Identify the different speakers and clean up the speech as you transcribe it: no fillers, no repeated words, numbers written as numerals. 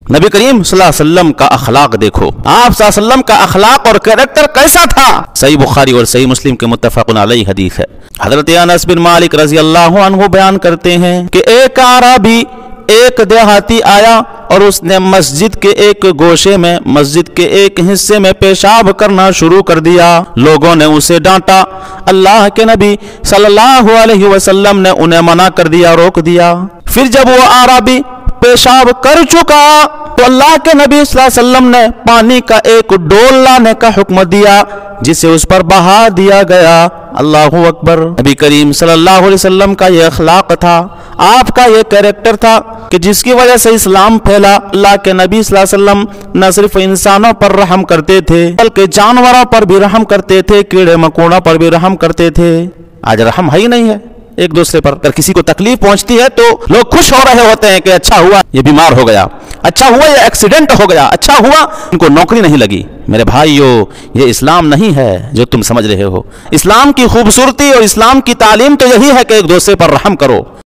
Speaker 1: نبی کریم صلی اللہ علیہ وسلم کا اخلاق دیکھو، آپ صلی اللہ علیہ وسلم کا اخلاق اور کریکٹر کیسا تھا؟ صحیح بخاری اور صحیح مسلم کے متفق علیہ حدیث ہے۔ حضرت انس بن مالک رضی اللہ عنہ بیان کرتے ہیں کہ ایک اعرابی، ایک دیہاتی آیا اور اس نے مسجد کے ایک گوشے میں، مسجد کے ایک حصے میں پیشاب کرنا شروع کر دیا۔ لوگوں نے اسے ڈانٹا، اللہ کے نبی صلی اللہ علیہ وسلم نے انہیں منع کر دیا، روک دیا۔ پھر جب وہ اعرابی پیشاب کر چکا تو اللہ کے نبی صلی اللہ علیہ وسلم نے پانی کا ایک ڈول لانے کا حکم دیا، جسے اس پر بہا دیا گیا۔ اللہ اکبر۔ نبی کریم صلی اللہ علیہ وسلم کا یہ اخلاق تھا، آپ کا یہ کریکٹر تھا کہ جس کی وجہ سے اسلام پھیلا۔ اللہ کے نبی صلی اللہ علیہ وسلم نہ صرف انسانوں پر رحم کرتے تھے بلکہ جانوروں پر بھی رحم کرتے تھے، کیڑے مکوڑوں پر بھی رحم کرتے تھے۔ آج رحم ہے ہی نہیں ہے ایک دوسرے پر۔ اگر کسی کو تکلیف پہنچتی ہے تو لوگ خوش ہو رہے ہوتے ہیں کہ اچھا ہوا یہ بیمار ہو گیا، اچھا ہوا یہ ایکسیڈنٹ ہو گیا، اچھا ہوا ان کو نوکری نہیں لگی۔ میرے بھائیو، یہ اسلام نہیں ہے جو تم سمجھ رہے ہو۔ اسلام کی خوبصورتی اور اسلام کی تعلیم تو یہی ہے کہ ایک دوسرے پر رحم کرو۔